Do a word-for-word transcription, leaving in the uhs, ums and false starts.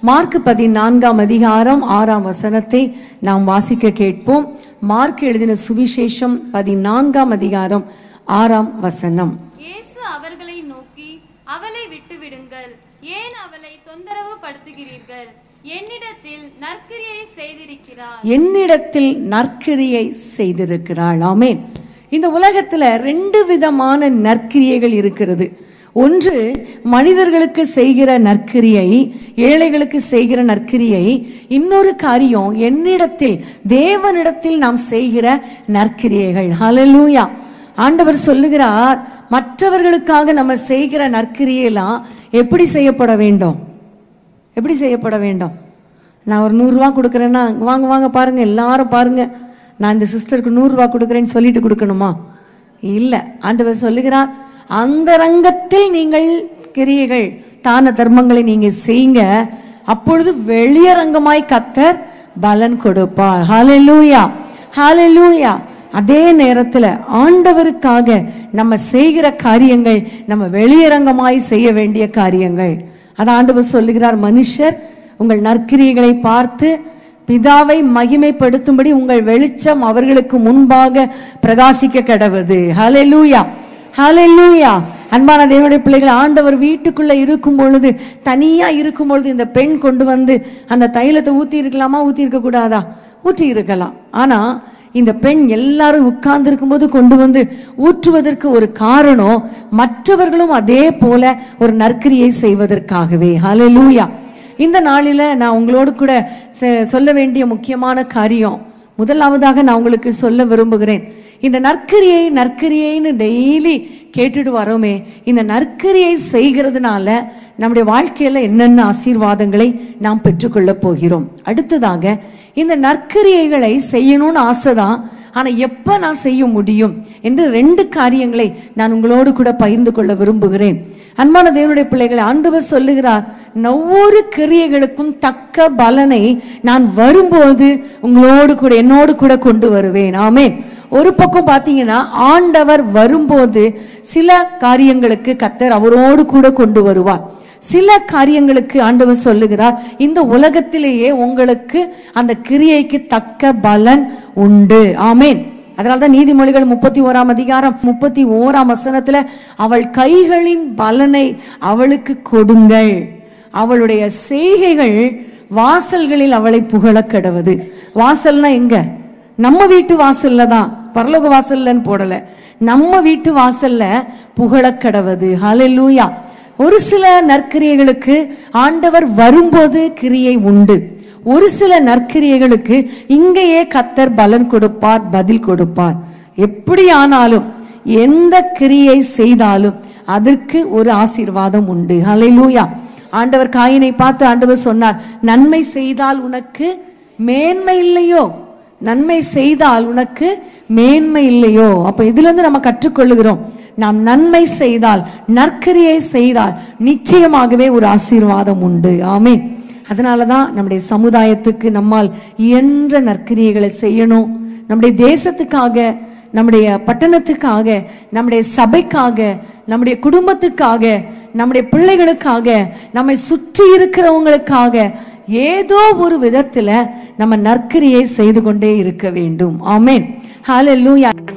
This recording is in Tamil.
மார்க் பதினான்காம் அதிகாரம் ஆறாம் வசனத்தை நாம் வாசிக்க கேட்போம். மார்க் எழுதின சுவிசேஷம் பதினான்காம் அதிகாரம் ஆறாம் வசனம். இயேசு அவர்களை நோக்கி, அவளை விட்டுவிடுங்கள், ஏன் அவளை தொந்தரவு படுத்துகிறீர்கள்? என்னிடத்தில் நற்கிரியை செய்திருக்கிறாள். என்னிடத்தில் நற்கிரியை செய்திருக்கிறாள். ஆமென். இந்த உலகத்துல ரெண்டு விதமான நற்கிரியைகள் இருக்கிறது. ஒன்று மனிதர்களுக்கு செய்கிற நற்கிரியை, ஏழைகளுக்கு செய்கிற நற்கிரியை. இன்னொரு காரியம் என்னிடத்தில், தேவனிடத்தில் நாம் செய்கிற நற்கிரியைகள். ஹல்லேலூயா. ஆண்டவர் சொல்லுகிறார், மற்றவர்களுக்காக நம்ம செய்கிற நற்கிரியெல்லாம் எப்படி செய்யப்பட வேண்டும்? எப்படி செய்யப்பட வேண்டும்? நான் ஒரு நூறுரூவா கொடுக்குறேன்னா, வாங்க வாங்க பாருங்க, எல்லாரும் பாருங்க, நான் இந்த சிஸ்டருக்கு நூறுரூவா கொடுக்குறேன்னு சொல்லிட்டு கொடுக்கணுமா? இல்லை. ஆண்டவர் சொல்லுகிறார், அந்த ரங்கத்தில் நீங்கள் கிரியைகள், தான தர்மங்களை நீங்க செய்யுங்க, அப்பொழுது வெளியரங்கமாய் கர்த்தர் பலன் கொடுப்பார். ஹல்லேலூயா, ஹல்லேலூயா. அதே நேரத்தில் ஆண்டவருக்காக நம்ம செய்கிற காரியங்கள் நம்ம வெளியரங்கமாய் செய்ய வேண்டிய காரியங்கள். அது ஆண்டவர் சொல்லுகிறார், மனுஷர் உங்கள் நற்கிரியைகளை பார்த்து பிதாவை மகிமைப்படுத்தும்படி உங்கள் வெளிச்சம் அவர்களுக்கு முன்பாக பிரகாசிக்க கடவது. ஹல்லேலூயா, ஹல்லேலூயா. அன்பான தேவனுடைய பிள்ளைகள், ஆண்டவர் வீட்டுக்குள்ள இருக்கும் பொழுது, தனியா இருக்கும் பொழுது இந்த பெண் கொண்டு வந்து அந்த தைலத்தை ஊத்தி இருக்கலாமா? ஊத்தி இருக்க கூடாதா? ஊற்றி இருக்கலாம். ஆனா இந்த பெண் எல்லாரும் உட்கார்ந்து இருக்கும் போது கொண்டு வந்து ஊற்றுவதற்கு ஒரு காரணம், மற்றவர்களும் அதே போல ஒரு நற்கிரியை செய்வதற்காகவே. ஹல்லேலூயா. இந்த நாளில நான் உங்களோடு கூட சொல்ல வேண்டிய முக்கியமான காரியம், முதலாவதாக நான் உங்களுக்கு சொல்ல விரும்புகிறேன். இந்த நற்கிரியை நற்கிரியைன்னு டெய்லி கேட்டுட்டு வரோமே, இந்த நற்கிரியை செய்கிறதுனால நம்முடைய வாழ்க்கையில என்னென்ன ஆசீர்வாதங்களை நாம் பெற்றுக்கொள்ள போகிறோம். அடுத்ததாக, இந்த நற்கிரியைகளை செய்யணும்னு ஆசைதான், ஆனா எப்ப நான் செய்ய முடியும் என்று ரெண்டு காரியங்களை நான் உங்களோடு கூட பகிர்ந்து கொள்ள விரும்புகிறேன். அன்பான தேவனுடைய பிள்ளைகளை, ஆண்டவர் சொல்லுகிறார், ஒவ்வொரு கிரியைகளுக்கும் தக்க பலனை நான் வரும்போது உங்களோடு கூட, என்னோடு கூட கொண்டு வருவேன். ஆமென். ஒரு பக்கம் பாத்தீங்கன்னா, ஆண்டவர் வரும்போது சில காரியங்களுக்கு கர்த்தர் அவரோடு கூட கொண்டு வருவார். சில காரியங்களுக்கு ஆண்டவர் சொல்லுகிறார், இந்த உலகத்திலேயே உங்களுக்கு அந்த கிரியைக்கு தக்க பலன் உண்டு. ஆமென். அதனால்தான் நீதிமொழிகள் முப்பத்தி ஓராம் அதிகாரம் முப்பத்தி ஓராம் வசனத்துல, அவள் கைகளின் பலனை அவளுக்கு கொடுங்கள், அவளுடைய செய்கைகள் வாசல்களில் அவளை புகழ கடவது. வாசல்னா எங்க? நம்ம வீட்டு வாசல்ல தான், பரலோக வாசல்லன்னு போடல, நம்ம வீட்டு வாசல்ல புகழ கடவது. ஹல்லேலூயா. ஒரு சில நற்கிரியைகளுக்கு ஆண்டவர் வரும்போது கிரியை உண்டு. ஒரு சில நற்கிரியைகளுக்கு இங்கேயே கர்த்தர் பலன் கொடுப்பார், பதில் கொடுப்பார். எப்படி ஆனாலும், எந்த கிரியை செய்தாலும் அதற்கு ஒரு ஆசீர்வாதம் உண்டு. ஹல்லேலூயா. ஆண்டவர் காயினை பார்த்து ஆண்டவர் சொன்னார், நன்மை செய்தால் உனக்கு மேன்மை இல்லையோ? நன்மை செய்தால் உனக்கு மேன்மை இல்லையோ? அப்ப இதுல இருந்து நம்ம கற்றுக்கொள்ளுகிறோம், நாம் நன்மை செய்தால், நற்கிரியை செய்தால் நிச்சயமாகவே ஒரு ஆசீர்வாதம் உண்டு. ஆமென். அதனாலதான் நம்முடைய சமுதாயத்துக்கு நம்மால் இயன்ற நற்கிரியைகளை செய்யணும். நம்முடைய தேசத்துக்காக, நம்முடைய பட்டணத்துக்காக, நம்முடைய சபைக்காக, நம்முடைய குடும்பத்துக்காக, நம்முடைய பிள்ளைகளுக்காக, நம்மை சுற்றி இருக்கிறவங்களுக்காக ஏதோ ஒரு விதத்துல நம்ம நற்கிரியை செய்து கொண்டே இருக்க வேண்டும். ஆமென். ஹல்லேலூயா.